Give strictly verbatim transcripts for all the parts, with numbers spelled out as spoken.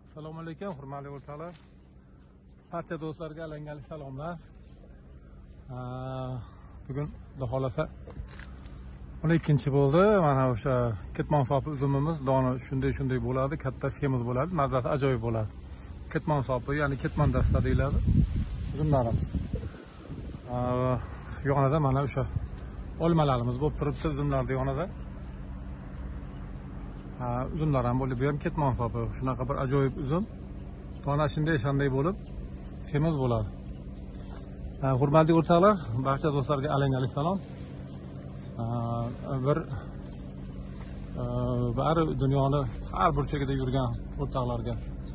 Assalomu alaykum, hurmatli o'rtoqlar. Barcha do'stlarga alangali salomlar. Bugun Xudo xolasa o'n ikkinchi bo'ldi. Mana o'sha ketmon sopi uzumimiz doni shunday shunday bo'ladi, katta semiz bo'ladi, mazasi ajoyib bo'ladi. Ketmon sopi, ya'ni ketmon dasta deyiladi. Uzumlarimiz. Yonida mana o'sha olmalarimiz bo'lib turibdi, uzumlarning yonida. Uzumlar ham bo'lib, bu ham ketmon sopi. Shunaqa bir ajoyib uzum. Dona shunday shanday bo'lib, semiz bo'ladi. Hurmatli o'rtoqlar, barcha do'stlarga alangali salom. Bir bari dunyoni har burchagida yurgan o'rtoqlarga,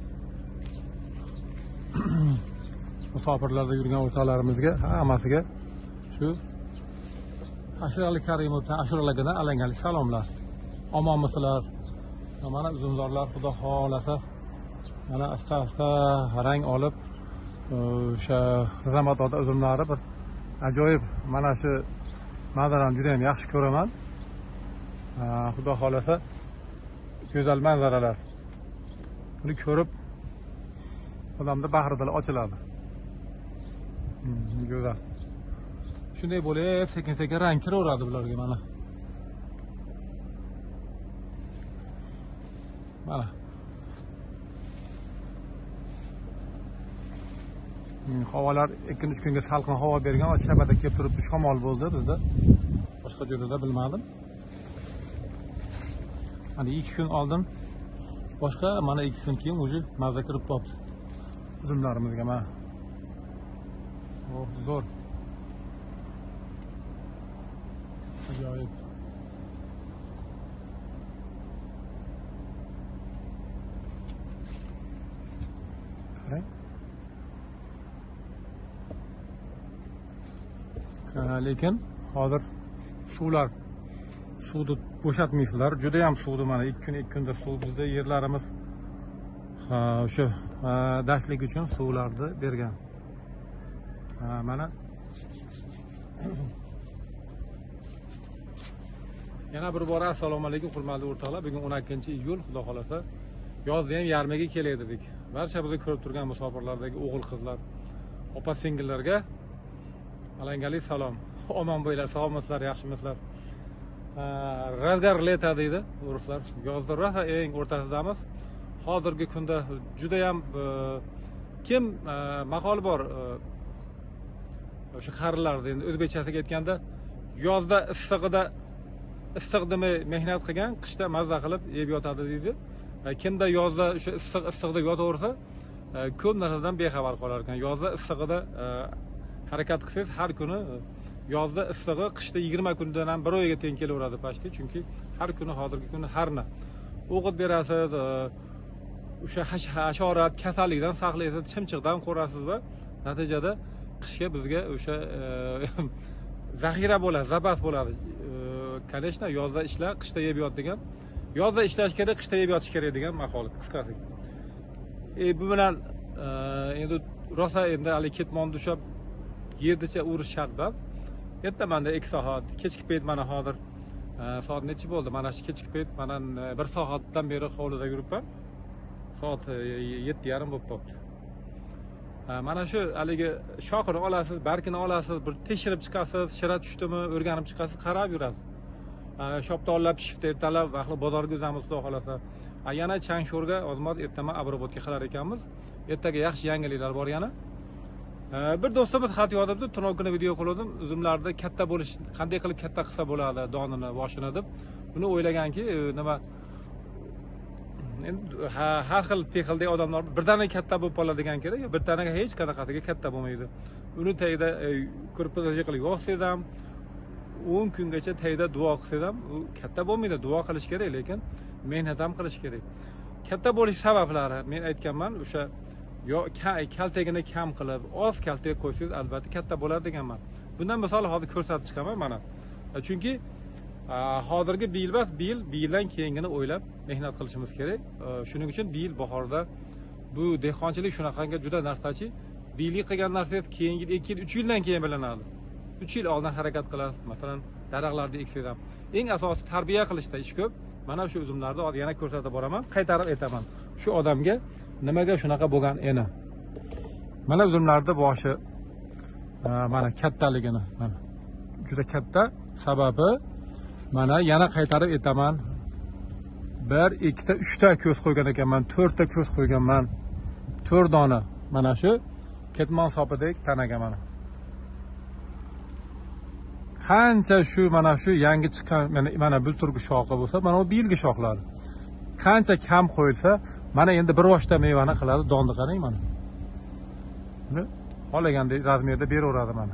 musofirlarda yurgan o'rtoqlarimizga, hammasiga shu Ashurali Karimovdan ashuralagidan alangali salomlar. Omonmisizlar? Mana uzumzorlar Xudo xolasa mana asta-asta rang olib, o'sha xizmatda uzumlari bir ajoyib. Mana shu manzarani juda ham yaxshi ko'raman. Xudo xolasa go'zal manzaralar. Buni ko'rib odamda bahri dili ochiladi. Go'zal. Shunday bo'lib, sekin-sekin rang kiraveradi bularga mana. Mana. Havolar ikki uch kunga salqin havo bergan, shabada kelib turibdi, shamol bo'ldi bizda. Boshqa joylarda bilmadim. Mana ikki kun oldin boshqa, mana ikki kun keyin o'zi mazza kirib qoldi. Uzumlarimizga mana. Oh, zo'r. Ajoyib. Lekin hozir suvlar suvni bo'shatmaysizlar. Juda ham suvni mana ikki kun ikki kundir suv bizda yerlarimiz o'sha dashtlik uchun suvlarni bergan. Mana yana bir bora assalomu alaykum hurmatli o'rtoqlar. Bugun o'n ikkinchi iyul, Xudo xolasa yozda ham yarmaga kelay dedik. Barcha bizni ko'rib turgan musofirlardagi o'g'il qizlar, opa singillarga alangali salom. Omon bo'linglar, sog'misizlar, yaxshimisizlar? Razgar leta deydi ruslar. Yozda rosa eng o'rtasidamiz. Hozirgi kunda juda ham kim maqol bor o'sha qarilarda, endi o'zbekchasiga aytganda, yozda issig'ida issiqda mehnat qilgan, qishda mazza qilib yeb yotadi deydi. Kimda yozda o'sha issiq issiqda yotaversa, ko'p narsadan bexabar qolar ekan. Yozda issig'ida harakat qilsangiz, har kuni yozda issig'i qishda yigirma kundan ham bir oyga teng kelaveradi pashti. Chunki har kuni hozirgi kuni harna o'qib berasiz, o'sha hasharat, kasallikdan saqlaysiz, chimchiqdan qo'rasiz va natijada qishga bizga o'sha zaxira bo'ladi, zapas bo'ladi. Конечно, yozda ishla, qishda yeb yot degan. Yozda ishlash kerak, qishda yeb yotish kerak degan maqol qisqasi. E bu bilan endi rosa endi hali ketmonni ushlab yerdicha urish shart-da. Ertamanda ikki soat, kechki payt mana hozir soat necha bo'ldi? Mana shu kechki payt mana bir soatdan beri hovlida yuribman. Soat yetti yarim bo'lib qopti. Mana shu haligi shoxini olasiz, barkini olasiz, bir tekshirib chiqasiz, shira tushdimi, o'rganib chiqasiz, qarab yurasiz. Shoptonlab, pishibdi, ertalab vaqtli bozorga o'zamiz Xudo xolasa. Yana chang-sho'rga ozmoz ertaman abrobotga qilar ekanmiz. Ertaga yaxshi yangiliklar bor yana. Bir do'stimiz xat yozibdi, tunov kuni video qildim. Uzumlarda katta bo'lish, qanday qilib katta qilsa bo'ladi donini, boshini deb. Buni o'ylaganki, nima har xil pexildagi odamlar birdaniga katta bo'lib qoladi degan kerak, bir tanaga hech qanaqasiga katta bo'lmaydi. Uni tagida ko'rpachaga qilib yog'siz ham o'n kungacha tagida duo qilsangiz ham u katta bo'lmaydi. Duo qilish kerak, lekin mehnat ham qilish kerak. Katta bo'lish sabablari men aytganman, o'sha yo kaltagini kam qilib, oz kaltaga qo'ysangiz albatta katta bo'ladi deganman. Bundan misol hozir ko'rsatib chiqaman mana. Chunki hozirgi bir yil emas, bir yil, bir yildan keyingini o'ylab mehnat qilishimiz kerak. Shuning uchun bir yil bahorda bu dehqonchilik shunaqangi juda narsachi, bir yil qilgan narsangiz keyingi ikki yil, uch yildan keyin bilinadi. uch yil oldin harakat qilasiz. Masalan, daraxtlarni eksangiz ham eng asosiy tarbiya qilishda ish ko'p. Mana shu uzumlarni hozir yana ko'rsatib boraman, qaytarib aytaman. Shu odamga nimaga shunaqa bo'lgan eni? Mana uzumlarda boshi mana kattaligini, mana juda katta. Sababi mana yana qaytarib aytaman. bir, ikkita, uchta ko'z qo'ygan ekanman, to'rtta ko'z qo'yganman. to'rt dona mana shu ketmon sopidek tanaga mana. Qancha shu mana shu yangi chiqqan mana mana bulturgi shoxi bo'lsa, mana bu yilgi shoxlari. Qancha kam qo'yilsa, mana endi bir boshda mevani qiladi, donni qarang mana. Buni xohlagandek razmerda beraveradi mana.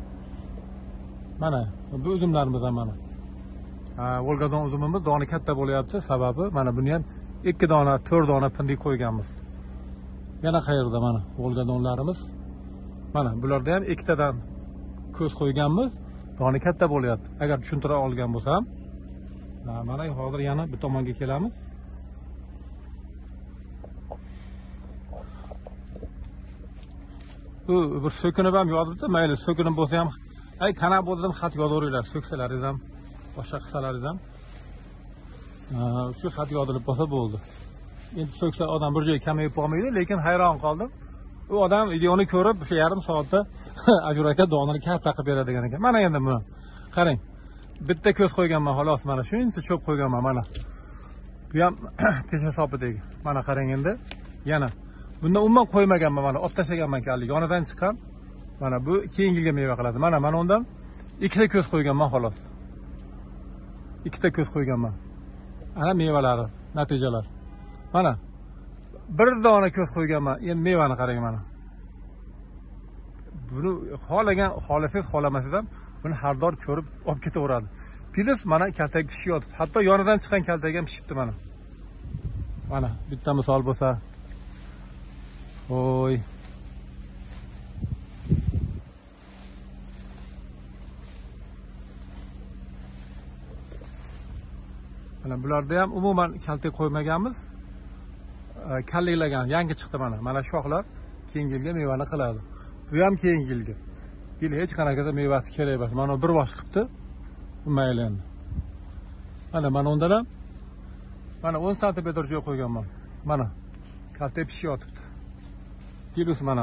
Mana bu uzumlarimiz ham mana. Ha, Volgadon uzumimiz doni katta bo'lyapti, sababi mana buni ham ikki dona, to'rt dona pindik qo'yganmiz. Yana qayerda mana Volgadonlarimiz. Mana bularda ham ikkitadan ko'z qo'yganmiz. Doni katta bo'lyapti. Agar tushuntira olgan bo'lsam, mana hozir yana bu tomonga kelamiz. Bu bir so'kinib ham yozibdi, mayli so'kinib bo'lsa ham, ay qanaqa bo'ldim xat yozaveringlar, so'ksalaringiz ham, boshqa qilsalaringiz ham. Shu xat yozilib bo'lsa bo'ldi. Endi so'ksa odam bir joyga kamayib qolmaydi, lekin hayron qoldim. U odam videoni ko'rib, o'sha yarim soatda Ajur aka donini katta qilib beradigan ekan. Mana endi buni qarang. Bitta ko'z qo'yganman xolos, mana shuncha cho'p qo'yganman mana. Bu ham tesha sopidagi. Mana qarang endi. Yana bundan umuman qo'ymaganman mana, olib tashlaganman kalli. Yonidan chiqqan. Mana bu keyingi yilga meva qiladi. Mana mana undan ikkita ko'z qo'yganman xolos. Ikkita ko'z qo'yganman. Ana mevalari, natijalar. Mana bir dona ko'z qo'yganman. Endi mevani qarang mana. Buni xohlagan, xohlasangiz, xohlamasangiz ham buni har doim ko'rib olib ketaveradi. Plus mana kaltak pishyapti. Hatto yonidan chiqqan kaltak ham pishibdi mana. Mana bitta misol bo'lsa. Oy. Mana bularda ham umuman kaltak qo'ymaganmiz. Kalliklagan, yangi chiqdi mana. Mana shoxlar keyingi yilga mevani qiladi. Bu ham keyingi yilga. Yil hech qanaqada mevasi kerak emas. Mana bir bosh qilibdi. Bu mayli endi. Mana mana undan ham mana o'n santimetr joy qo'yganman. Mana kaltak pishyapti. Plus mana.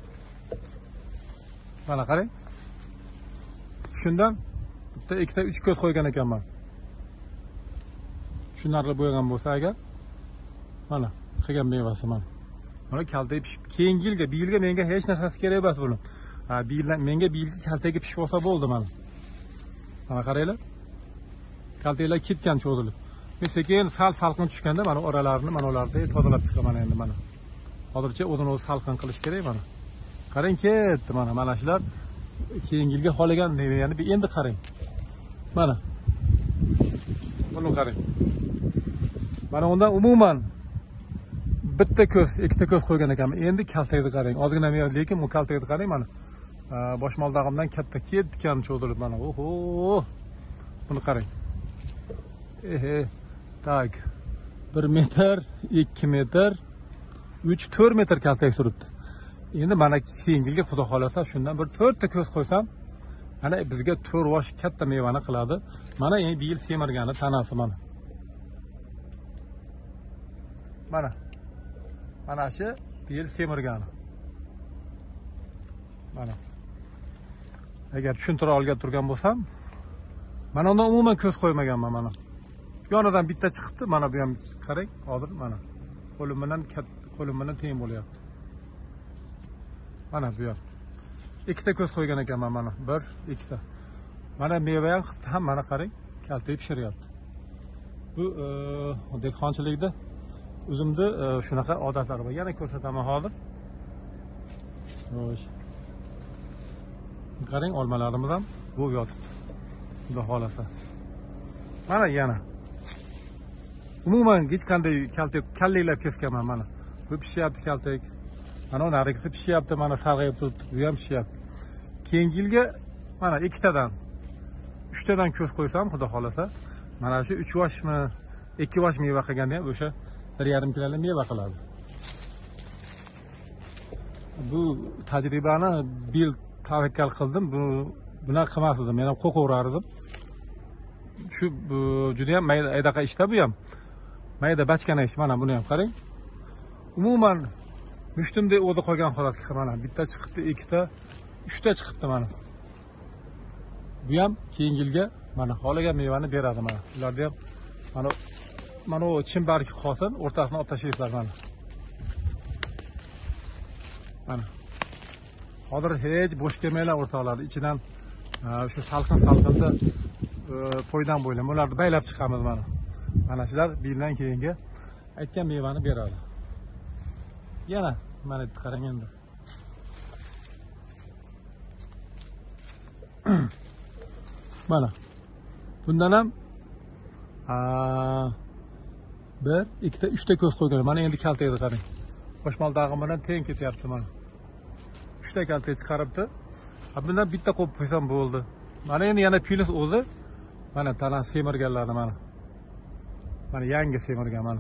Mana qarang. Shundan bitta, ikkita, uch ko'z qo'ygan ekanman. Shunlarni bo'yagan bo'lsa agar mana qilgan mevasi mana. Mana kaltak pishib, keyingi yilga, bu yilga menga hech narsasi kerak emas buni. Ha, bu yildan menga bu yilga kaltagi pishib olsa bo'ldi mana. Mana qaranglar. Kaltaklar ketgan cho'zilib. Men sekin sal salqin tushganda mana oralarini, mana ularni tozalab chiqaman endi mana. Hozircha o'zini o'zi salqin qilish kerak mana. Qarang ketdi mana. Mana shular keyingi yilga xohlagan mevani endi qarang. Mana. Buni qarang. Mana undan umuman bitta ko'z, ikkita ko'z qo'ygan ekanman. Endi kaltakni qarang. Ozgina meva, lekin bu kaltakni qarang mana. Boshmoldag'imdan katta ketgan cho'zilib mana. Oho! Buni qarang. Ehe, tak. bir metr, ikki metr, uch, to'rt metr kaltak suribdi. Endi mana keyingi yilga xudo xolasa shundan bir to'rtta ko'z qo'ysam, mana bizga to'rt bosh katta mevani qiladi. Mana endi bu yil semirgani tanasi mana. Mana. Mana shu bu yil semirgani. Mana. Agar tushuntira olgan turgan bo'lsam, mana undan umuman ko'z qo'ymaganman mana. Yonidan bitta chiqibdi, mana bu ham qarang, hozir mana. Qo'lim bilan qo'lim bilan teng bo'lyapti. Mana bu ham. Ikkita ko'z qo'ygan ekanman mana. bir, ikkita. Mana meva ham ham mana qarang, kaltak pishiryapti. Bu dehqonchilikda o'zimda shunaqa odatlari bor. Yana ko'rsataman hozir. Xo'sh. Qarang, olmalarimiz ham bu yotibdi. Xudo xolasa. Mana yana. Umuman hech qanday kaltak kalliklab kesganman mana. Bu pishyapti kaltak. Mana narigisi pishyapti, mana sarg'ayib turibdi, bu ham pishyapti. Keyingi yilga mana ikkitadan, uchtadan ko'z qo'ysam, xudo xolasa, mana shu uch boshmi, ikki bosh meva qilganda ham o'sha bir yarim kilolik meva qiladi. Bu tajribani bil tavakkal qildim. Bu buni qilmasdim. Men ham qo'qaverardim. Shu juda ham mayda aydaqa ishda bu ham. Mayda bachkana ish. Mana buni ham qarang. umuman mushtumdek o'zi qolgan holatga mana bitta chiqibdi, ikkita, uchta chiqibdi mana. Bu ham keyingi yilga mana xohlagan mevani beradi mana. Ularda ham mana mana o chimbarki qolsin, o'rtasini olib tashlaysizlar mana. Mana. Hozir hech bo'sh kelmaylar o'rtoqlar. Ichidan o'sha salqin salqinda foydan bo'ylam. Ularni baylab chiqamiz mana. Mana shular bir yildan keyingi aytgan mevani beradi. Yana mana qarang endi. Mana. Bundan ham bir, ikkita, uchta ko'z qo'ygan. Mana endi kaltaydi qarang. Qo'shmal dag'im bilan teng ketyapti mana. uchta kaltay chiqaribdi. Bundan bitta qo'yib qo'ysam bo'ldi. Mana endi yana pilis o'zi. Mana tana semirganlarni mana. Mana yangi semirgan mana.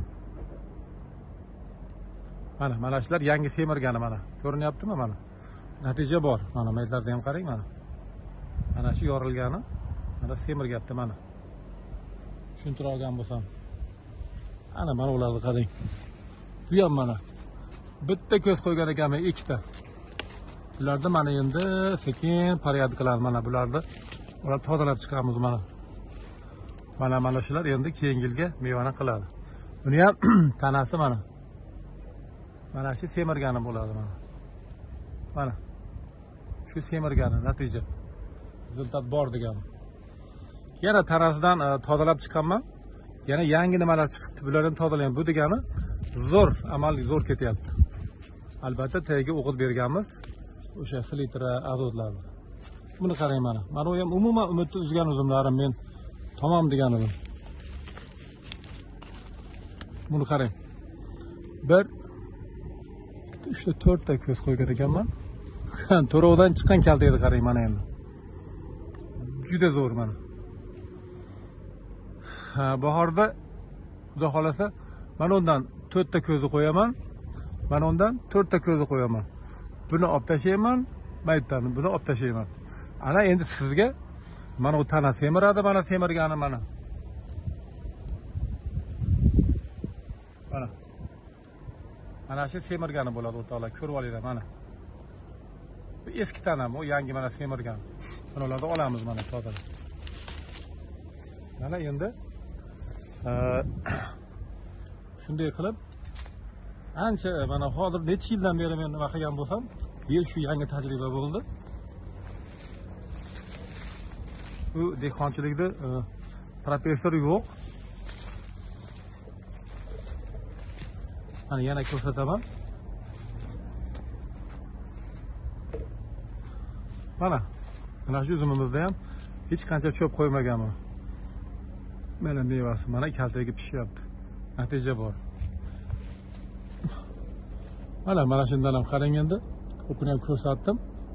Mana mana shular yangi semirgani mana. Ko'rinyaptimi mana? Natija bor. Mana maytlarda ham qarang mana. Mana shu yorilgani mana semirgapti mana. Tushuntira olgan bo'lsam. Ana mana ularni qarang. Bu ham mana. Bitta ko'z qo'ygan ekanman, ikkita. Bularni mana endi sekin pariyat qilamiz mana bularni. Ular tozalab chiqamiz mana. Mana mana shular endi keyingi yilga mevani qiladi. Buni ham tanasi mana. Mana shu semirgani bo'ladi mana. Mana. Shu semirgani natija. Rezultat bor degani. Yana tanasidan tozalab chiqaman. Yana yangi nimalar chiqibdi. Bularni tozalayman. Bu degani zo'r, amal zo'r ketyapti. Albatta tagiga o'qib berganmiz. O'sha selitra azotlarni. Buni qarang mana. Mana u ham umuman umidni uzgan uzumlarim men tamom degan edim. Buni qarang. bir uchta to'rtta ko'z qo'ygan ekanman. To'rovdan chiqqan kaltayni qarang mana endi. Juda zo'r mana. Ha, bahorda xudo xolasa mana undan to'rtta ko'zni qo'yaman. Mana undan to'rtta ko'zni qo'yaman. Buni olib tashlayman, maytdan buni olib tashlayman. Ana endi sizga mana u tana semiradi, mana semirgani mana. Mana. Mana shu semirgani bo'ladi o'rtoqlar, ko'rib olinglar mana. Bu eski tanam, o yangi mana semirgan. Bularni olamiz mana tozalab. Mana endi shunday qilib ancha mana hozir necha yildan beri men nima qilgan bo'lsam, bu shu yangi tajriba bo'ldi. Bu dehqonchilikda professor yo'q. Mana yana ko'rsataman. Mana mana shu uzumimizda ham hech qancha cho'p qo'ymaganman. Mana mevasi mana kaltaga pishyapti. Natija bor. Mana mana shundan ham qarang endi. O'qini ham ko'rsatdim.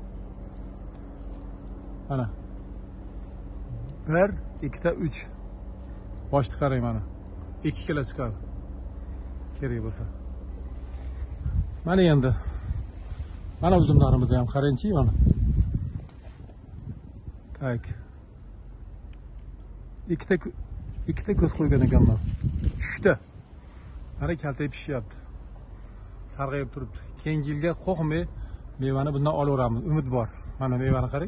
Mana. bir, ikkita, uch. Boshni qarang mana. ikki kilo chiqadi. Kerak bo'lsa. Mana endi. Mana uzumlarimizni ham qarangchi mana. Tak. Ikkita ikkita ko'z qo'ygan ekanman. uchta. Mana kaltay pishyapti. Sarg'ayib turibdi. Keyingi yilga qo'rqmay mevani bundan olaveramiz. Umid bor. Mana mevani qarang.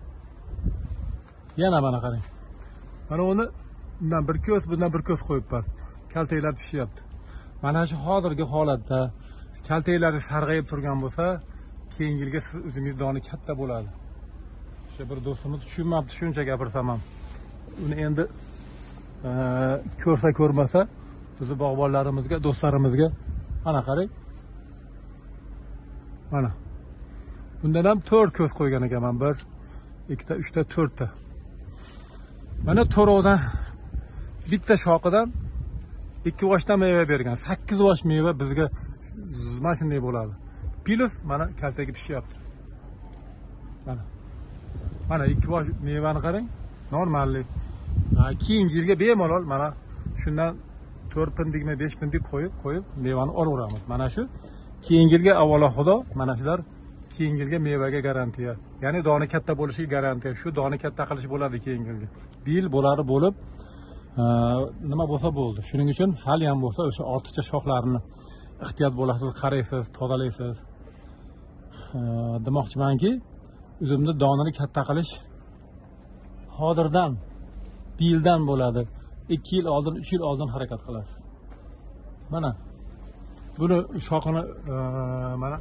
Yana mana qarang. Mana uni bundan bir ko'z, bundan bir ko'z qo'yibman. Kaltaylar pishyapti. Mana shu hozirgi holatda kaltaylari sarg'ayib turgan bo'lsa, keyingi yilga siz o'zingiz doni katta bo'ladi. O'sha bir do'stimiz tushunmabdi, shuncha gapirsam ham. Uni endi ko'rsa ko'rmasa, bizni bog'bonlarimizga, do'stlarimizga mana qarang. Mana. Bundan ham to'rt ko'z qo'ygan ekanman. bir, ikkita, uchta, to'rtta. Mana to'rovdan bitta shoqidan ikki boshdan meva bergan. sakkiz bosh meva bizga mana shunday bo'ladi. Plus mana kaltaga pishyapti. Mana. Mana ikki bosh mevani qarang. Normallik. Keyingi yilga bemalol mana shundan to'rt pindikmi, besh pindik qo'yib, qo'yib mevani olaveramiz. Mana shu keyingi yilga avvalo xudo mana shular keyingi yilga mevaga garantiya. Ya'ni doni katta bo'lishiga garantiya. Shu doni katta qilish bo'ladi keyingi yilga. Bir yil bo'lari bo'lib nima bo'lsa bo'ldi. Shuning uchun hali ham bo'lsa o'sha ortiqcha shoxlarini ehtiyot bo'lasiz, qaraysiz, tozalaysiz. Demoqchimanki, uzumni donini katta qilish hozirdan, bir yildan bo'ladi. ikki yil oldin, uch yil oldin harakat qilasiz. Mana buni shoxini mana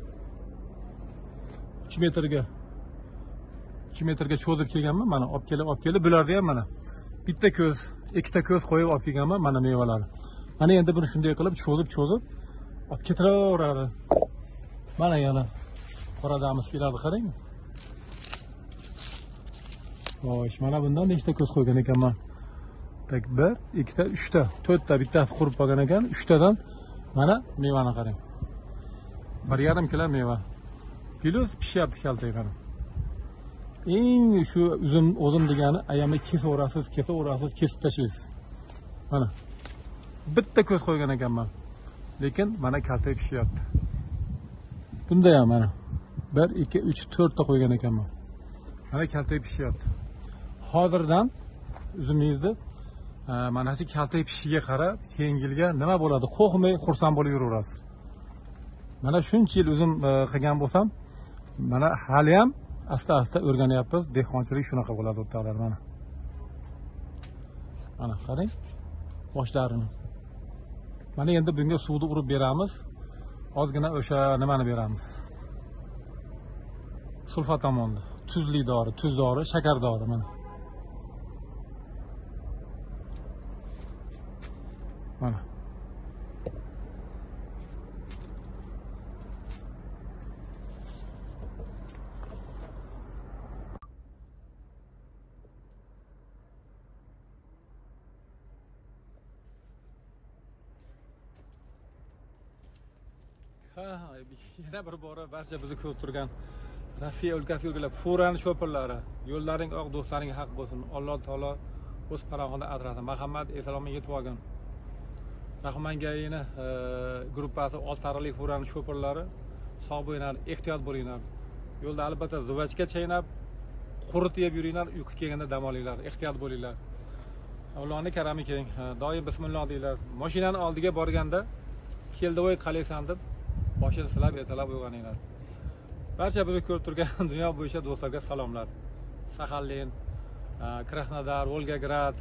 uch metrga uch metrga cho'zib kelganman. Mana olib kelib, olib kelib bularda ham mana bitta ko'z, ikkita ko'z qo'yib olib kelganman. Mana mevalari. Mana endi buni shunday qilib cho'zib, cho'zib olib ketaveradi. Mana yana qoradamiz keladi, qarang. Xo'sh, mana bundan nechta ko'z qo'ygan ekanman. Tak bir, ikkita, uchta, to'rtta, bittasi qurib qolgan ekan. uchtadan mana mevani qarang. bir yarim kilo meva. Plus pishyapti kaltak mana. Eng shu uzum o'zim degani ayamni kesaverasiz, kesaverasiz, kesib tashlaysiz. Mana bitta ko'z qo'ygan ekanman. Lekin mana kaltak pishyapti. Bunda ham mana bir, ikki, uch, to'rtta qo'ygan ekanman. Mana kaltak pishyapti. Hozirdan uzumingizni mana shu kaltak pishishiga qarab, keyingi yilga nima bo'ladi? Qo'rqmay, xursand bo'lib yuraverasiz. Mana shuncha yil uzum qilgan bo'lsam, mana hali ham asta-asta o'rganyapmiz. Dehqonchilik shunaqa bo'ladi o'rtoqlar mana. Mana qarang, boshlarini. Mana endi bunga suvni urib beramiz. Ozgina o'sha nimani beramiz? Sulfatamonni, tuzli dori, tuz dori, shakar dori mana. Mana. Ha, yana bir bora barcha bizni ko'rib turgan Rossiya o'lkasi o'rgilar, Furan sho'pirlari, yo'llaring oq, do'stlaring haq bo'lsin. Alloh taolo o'z panohida asrasin. Muhammad alayhisalomga yetib olgan. Rahmangayini gruppasi oltarilik Furan sho'pirlari sog' bo'linglar, ehtiyot bo'linglar. Yo'lda albatta zuvachga chaynab, qurut yeb yuringlar, uyqu kelganda dam olinglar, ehtiyot bo'linglar. Allohning karami keng. Doim bismillah deylar. Mashinani oldiga borganda keldi voy qalaysan deb boshini silab, ertalab uyg'oninglar. Barcha bizni ko'rib turgan dunyo bo'yicha do'stlarga salomlar. Saxalin, Krasnodar, Volgograd,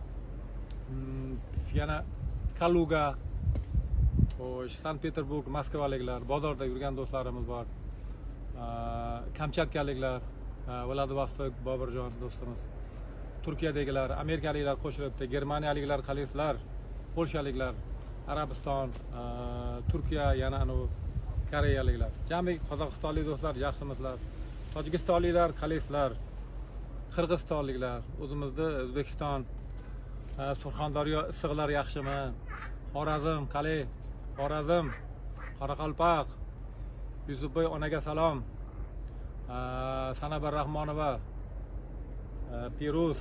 yana Kaluga, xo'sh, Sankt-Peterburg, Moskvaliklar, bozorda yurgan do'stlarimiz bor. Kamchatkaliklar, Vladivostok, Bobirjon do'stimiz. Turkiyadagilar, Amerikaliklar qo'shilibdi, Germaniyaliklar, qalaysizlar, Polshaliklar, Arabiston, Turkiya, yana anu Koreyaliklar. Jami Qozog'istonlik do'stlar, yaxshimisizlar? Tojikistonliklar, qalaysizlar? Qirg'izistonliklar, o'zimizda O'zbekiston, Surxondaryo issiqlar yaxshimi? Xorazm, qalay? Xorazm, Qoraqalpoq, Yusufboy onaga salom. Sanabar Rahmonova, Piruz,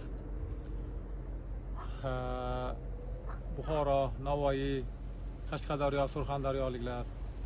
Buxoro, Navoiy, Qashqadaryo, Surxondaryoliklar,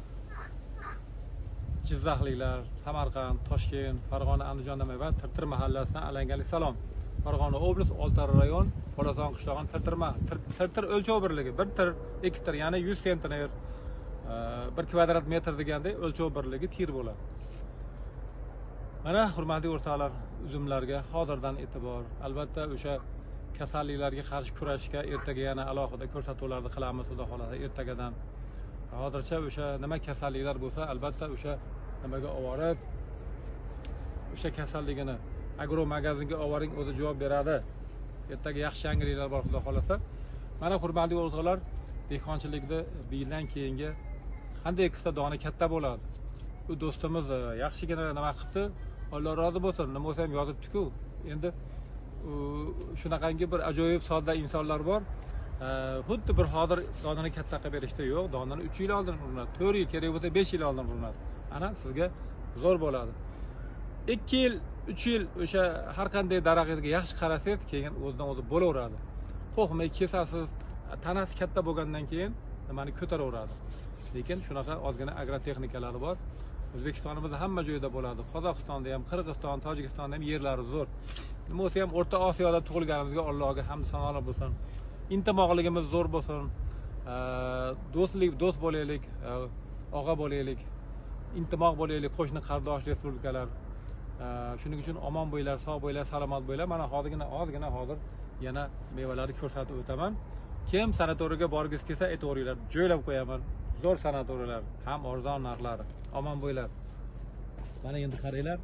Jizzaxliklar, Samarqand, Toshkent, Farg'ona, Andijondan va Tirtir mahallasidan alangalik salom. Farg'ona oblast, Oltiariq rayon, Bolason qishlog'ining Tirtirma, Tirtir o'lchov birligi, bir tir, ikki tir, ya'ni yuz sentner, bir kvadrat metr deganda o'lchov birligi tir bo'ladi. Mana hurmatli o'rtoqlar, uzumlarga hozirdan e'tibor, albatta o'sha kasalliklarga qarshi kurashishga ertaga yana alohida ko'rsatuvlarni qilamiz, xudo xolasa ertagadan. Hozircha o'sha nima kasalliklar bo'lsa, albatta o'sha nimaga ovorib, o'sha kasalligini agro magazinga ovoring, o'zi javob beradi. Ertaga yaxshi yangiliklar bor, xudo xolasa. Mana hurmatli o'rtoqlar, dehqonchilikda bir yildan keyingi qanday qilsa doni katta bo'ladi. U do'stimiz yaxshigina nima qilibdi, Alloh rozi bo'lsin, nima bo'lsa ham yozibdi-ku. Endi shunaqangi bir ajoyib sodda insonlar bor. Xuddi bir hozir donini katta qilib berishda yo'q, donini uch yil oldin urinadi, to'rt yil, kerak bo'lsa besh yil oldin urinadi. Ana sizga zo'r bo'ladi. ikki yil, uch yil o'sha har qanday daraxtga yaxshi qarasangiz, keyin o'zidan o'zi bo'laveradi. Qo'rqmay kesasiz, tanasi katta bo'lgandan keyin nimani ko'taraveradi. Lekin shunaqa ozgina agrotexnikalari bor. O'zbekistonimizda hamma joyda bo'ladi. Qozog'istonda ham, Qirg'iziston, Tojikistonda ham yerlari zo'r. Nima bo'lsa ham O'rta Osiyoda tug'ilganimizga Allohga hamd sanolar bo'lsin. Intamoqligimiz zo'r bo'lsin. do'stlik, do'st bo'laylik, og'a bo'laylik, intimoq bo'laylik, qo'shni qardosh respublikalar. Shuning uchun omon bo'linglar, sog' bo'linglar, salomat bo'linglar. Mana hozirgina ozgina hozir yana mevalarni ko'rsatib o'taman. Kim sanatoriyaga borgingiz kelsa aytaveringlar, joylab qo'yaman. Zo'r sanatoriyalar, ham arzon narxlari. Omon bo'linglar. Mana endi qaranglar.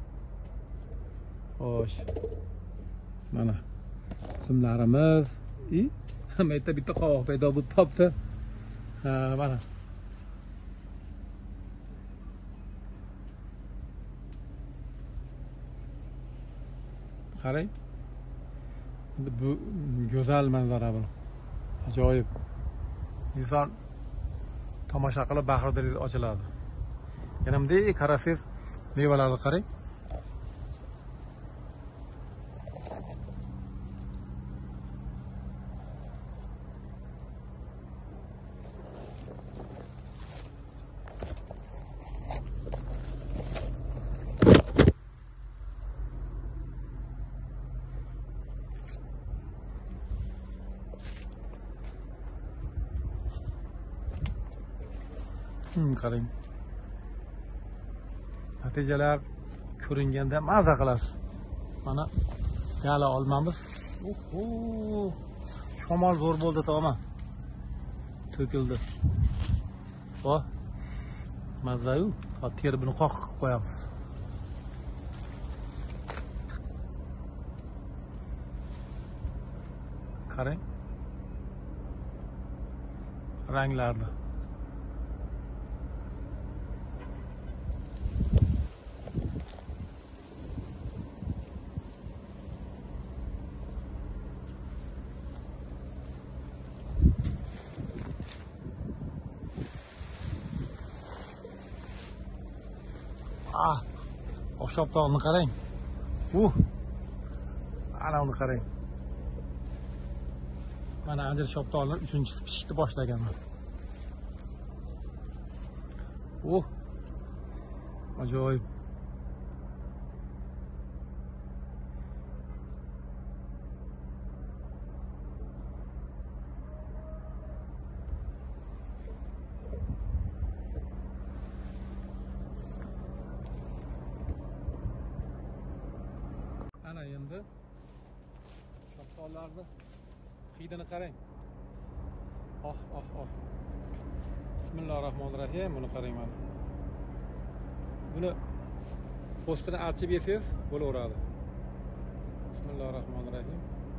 Xo'sh. Mana qumlarimiz, i hamma yerda bitta qovoq paydo bo'lib topdi. Ha, mana. Qarang. Bu go'zal manzara bu. Ajoyib. Inson tomosha qilib bahridilingiz ochiladi. Yana bunday qarasangiz mevalarni qarang. Hmm, qarang. Natijalar ko'ringanda maza qilasiz. Mana gala olmamiz. Oho! Shamol zo'r bo'ldi, to'g'mi? To'kildi. Vo. Mazayu, teri buni qoq qilib qo'yamiz. Qarang. Ranglarni. Ah, oqshom tog'ni qarang. Uh. Ana uni qarang. Mana anjir shoptog'lar uchinchisi pishishni boshlaganman. Uh. Ajoyib. Ana endi shoptog'larni hidini qarang. Oh, oh, oh. Bismillahirrohmanirrohim. Buni qarang mana. Buni postini archib yesangiz bo'laveradi. Bismillahirrohmanirrohim.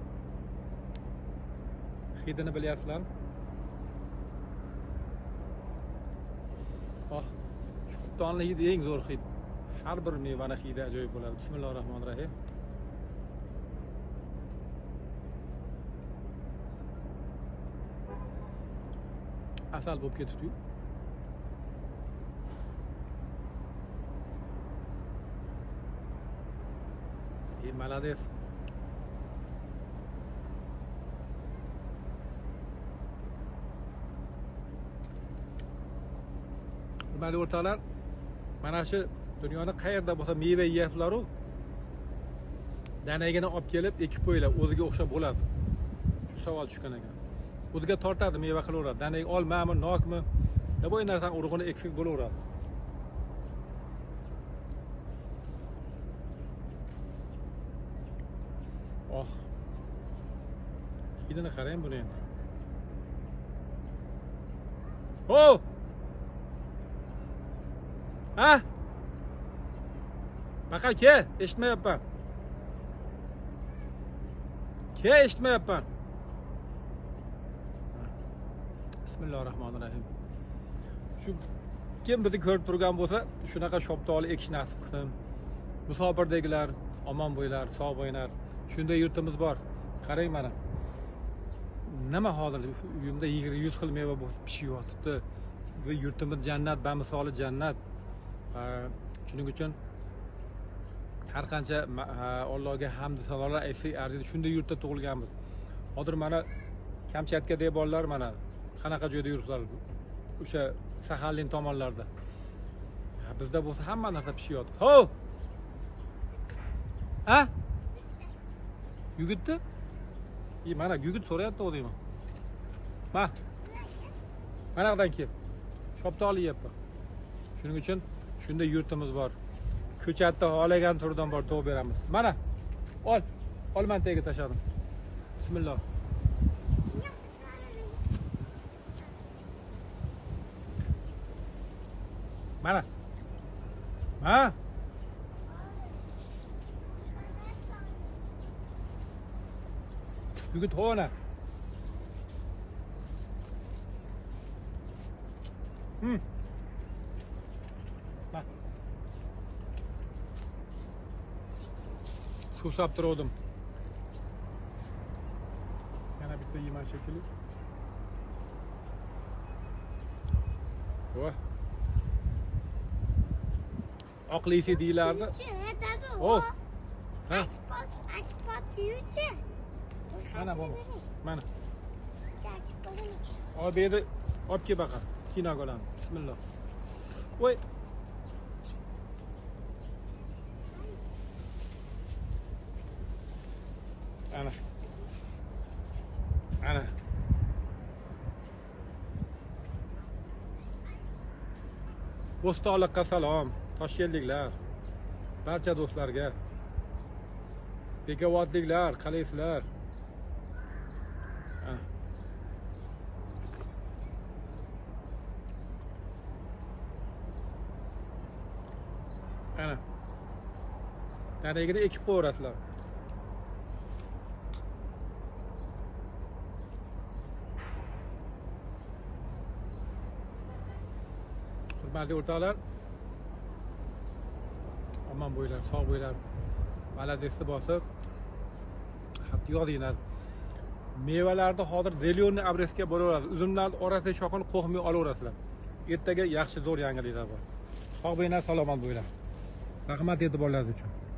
Hidini bilyapsizlarmi? Oh, shoptog'ning hidi eng zo'r hid. Har bir mevani hidi ajoyib bo'ladi. Bismillahirrohmanirrohim. Asal bo'lib ketibdi. E, malades. Hurmatli o'rtoqlar, mana shu dunyoda qayerda bo'lsa meva yeyapsizlar-ku, danagini olib kelib ekib qo'yinglar, o'ziga o'xshab bo'ladi. Shu savol tushgan ekan. O'ziga tortadi, meva qilaveradi. Danak olmami, nokmi, nima bo'yin narsani urug'ini eksak bo'laveradi. Oh. Hidini qarang buni endi. Oh! Ha? Baqa ke, eshitmayapman. Ke, eshitmayapman. Bismillahirrohmanirrohim. Shu kim bizni ko'rib turgan bo'lsa, shunaqa shoptog'li ekish nasib qilsin. Musofirdagilar omon bo'linglar, sog' bo'linglar. Shunday yurtimiz bor. Qarang mana. Nima hozir uyimda yigirma yuz xil meva bo'lsa pishib yotibdi. Bu yurtimiz jannat, bamisoli jannat. Shuning uchun har qancha Allohga hamd sanolar aytsak arziydi. Shunday yurtda tug'ilganmiz. Hozir mana Kamchatka deb bolalar mana qanaqa joyda yuribsizlar? O'sha Saxalin tomonlarda. Bizda bo'lsa hamma narsa pishib yotibdi. Ho! Ha? Yugitdi? E mana yugit so'rayapti o'zingmi? Ma. Mana yoqdan kel. Shoptoli yeyapman. Shuning uchun shunday yurtimiz bor. Ko'chatda xohlagan turdan bor to'g'ib beramiz. Mana. Ol. Olman tagiga tashladim. Bismillah. Mana. Ha? Yigit ho'na. Hmm. Bak. Suv saptirdim. Yana bitta yeyman shekilli. Voy. Oqlisi deylardi. Oh. Ha? Mana bu. Mana. Olib berdi. Olib kel baqa. Kinoga olamiz. Bismillah. Voy. Ana. Ana. Bo'stonliqqa salom. Toshkentliklar. Barcha do'stlarga. Bekobodliklar, qalaysizlar? Ana. Tarigiga ekib qo'yasizlar. Hurmatli o'rtoqlar, omon bo'ylar, sog' bo'ylar. Maladesni bosib, xat yozinglar. Mevalarni hozir Delyonni abresga boraverasiz. Uzumlarning orasiga shoxini qo'yib olaverasizlar. Ertaga yaxshi zo'r yangiliklar bor. Sog' bo'ylar, salomat bo'ylar. Rahmat e'tiborlaringiz uchun.